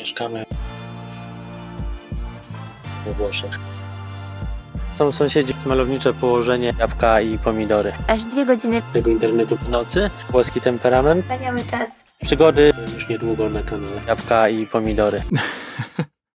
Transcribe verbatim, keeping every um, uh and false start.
Mieszkamy we Włoszech. Są sąsiedzi, malownicze położenie, jabłka i pomidory. Aż dwie godziny Tego internetu w nocy, włoski temperament, spaniały czas. przygody już niedługo na kanale, jabłka i pomidory.